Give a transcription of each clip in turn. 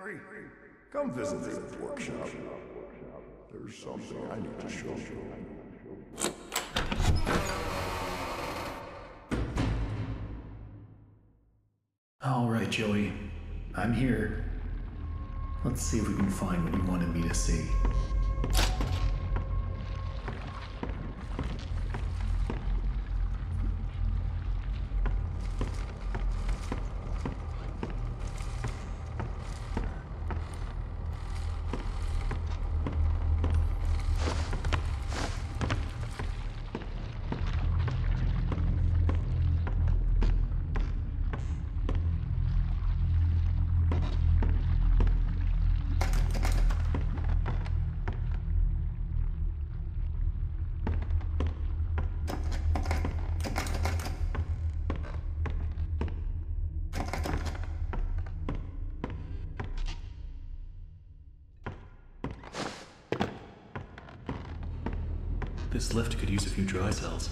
come visit the workshop. There's something I need to show you. All right, Joey. I'm here. Let's see if we can find what you wanted me to see. This lift could use a few dry cells.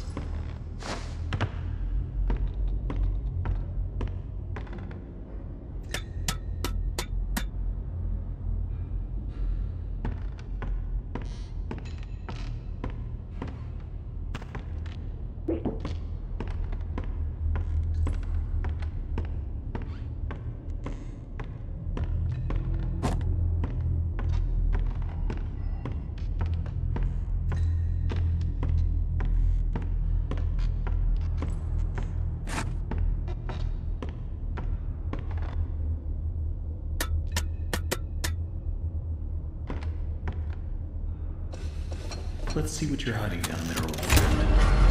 Let's see what you're hiding down there, old friend.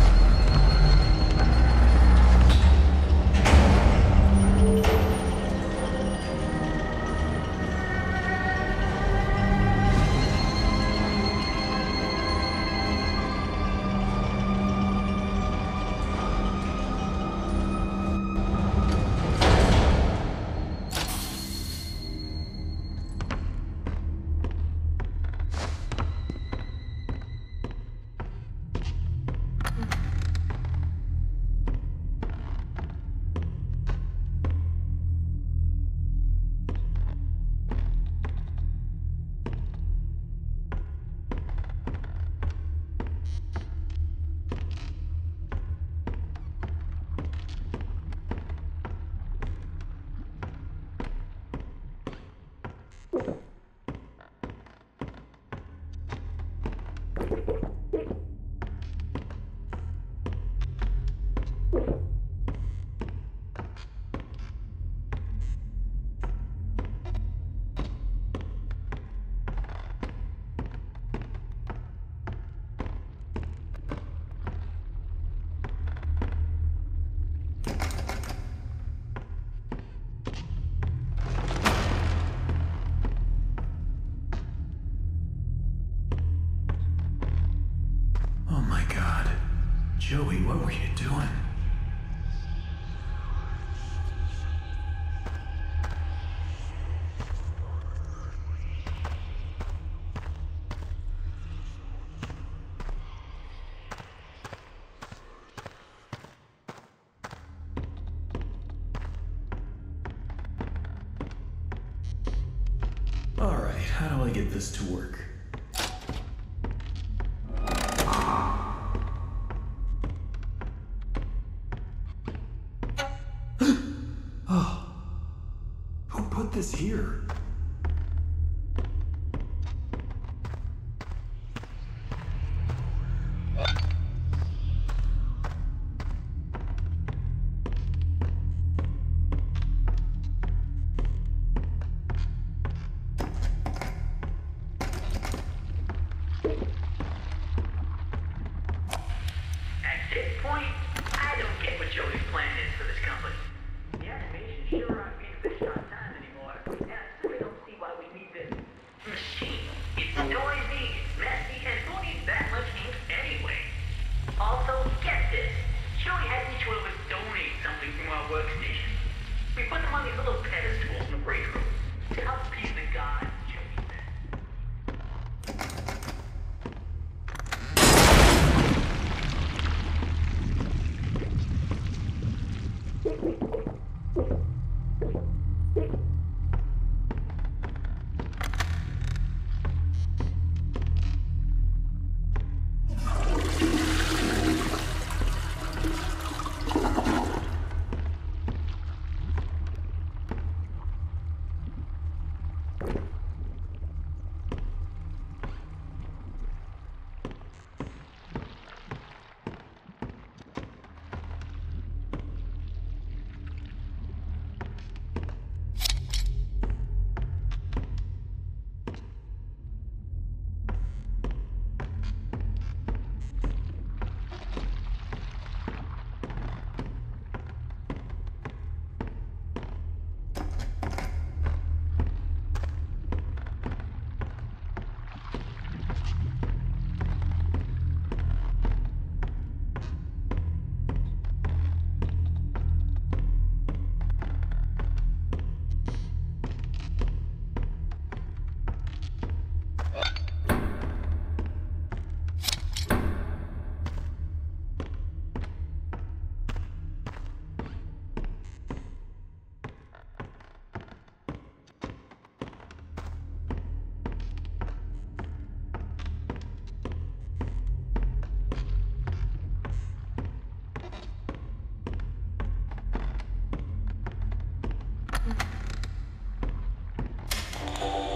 Joey, what were you doing? All right, how do I get this to work? This here. At this point, I don't get what Joey's plan is for this company. The animation sure aren't being fished on time anymore. And I still don't see why we need this machine. It's noisy, it's messy, and who needs that much ink anyway? Also, get this. Joey had each one of us donate something from our workstation. We put them on these little pedestals in the break room to help please the gods, Joey said.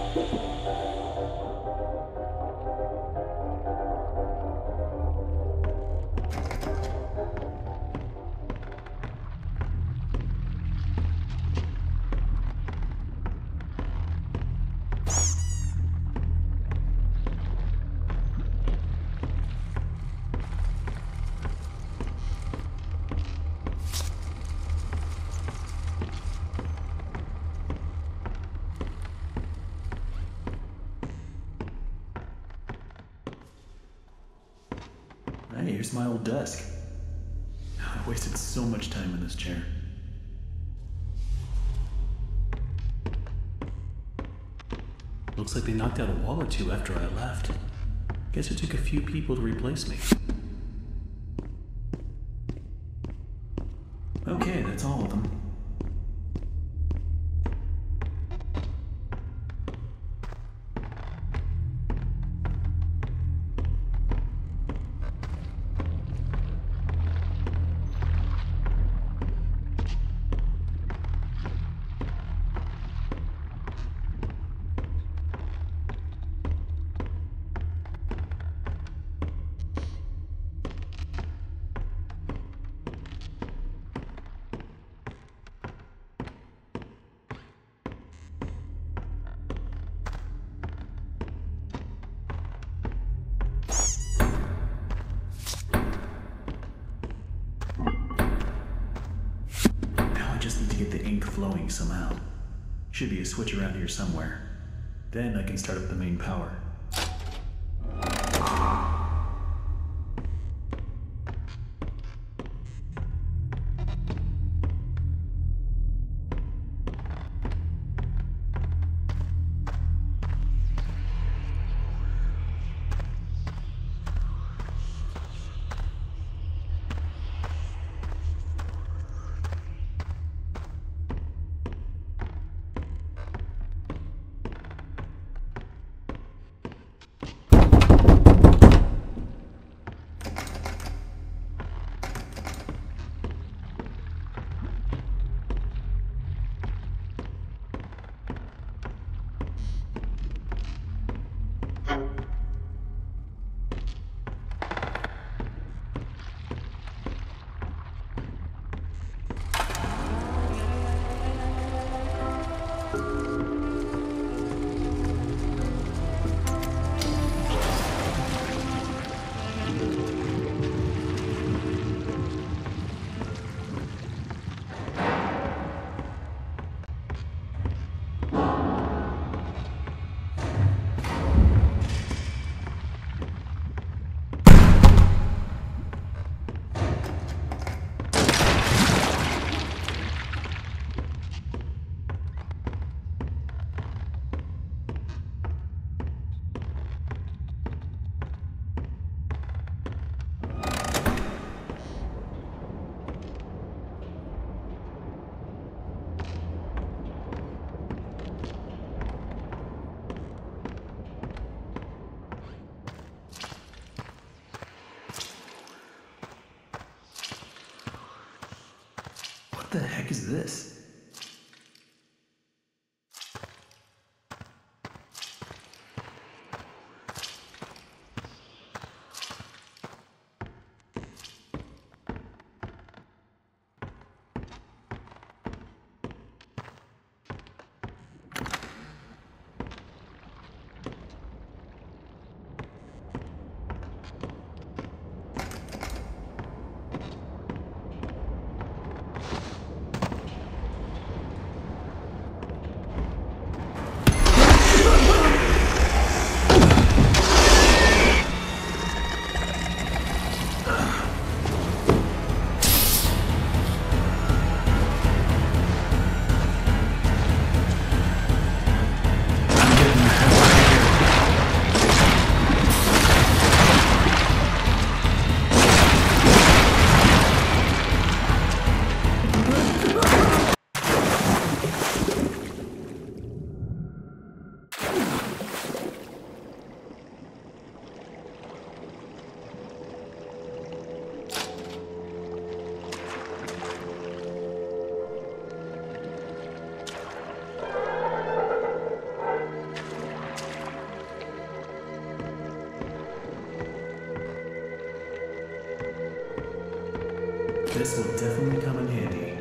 Hey, here's my old desk. I wasted so much time in this chair. Looks like they knocked out a wall or two after I left. Guess it took a few people to replace me. Okay, that's all of them. Get the ink flowing somehow. Should be a switch around here somewhere. Then I can start up the main power. What the heck is this? This will definitely come in handy.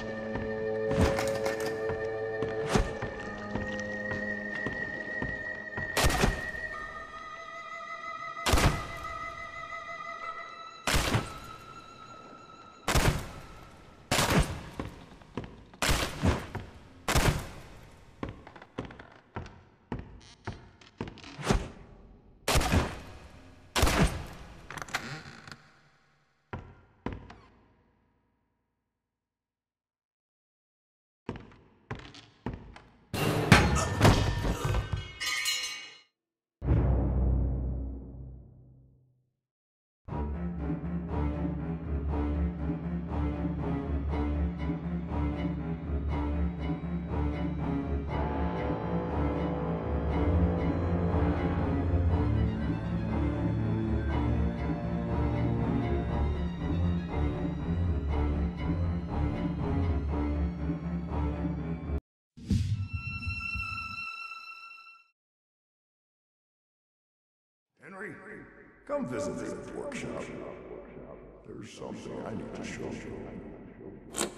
Henry, come visit me at the workshop. There's something I need to show you.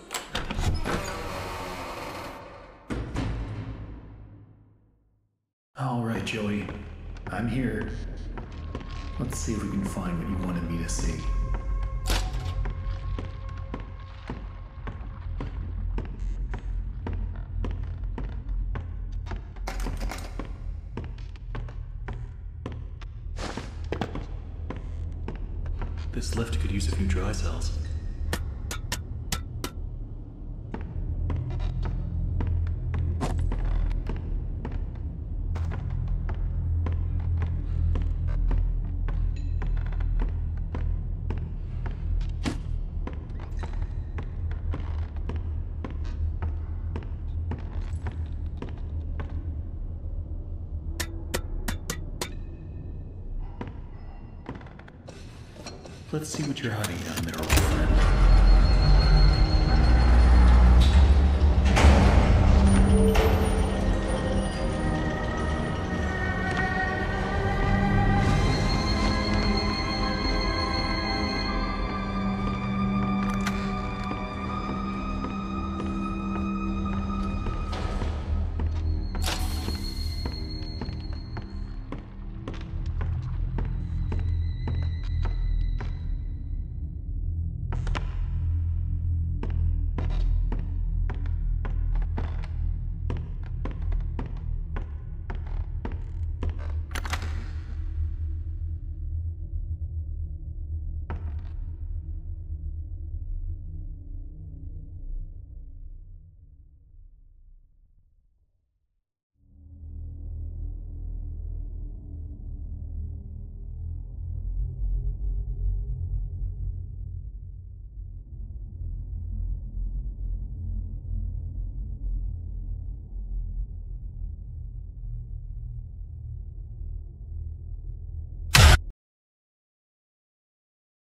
All right, Joey. I'm here. Let's see if we can find what you wanted me to see. This lift could use a few dry cells. Let's see what you're hiding down there, old friend.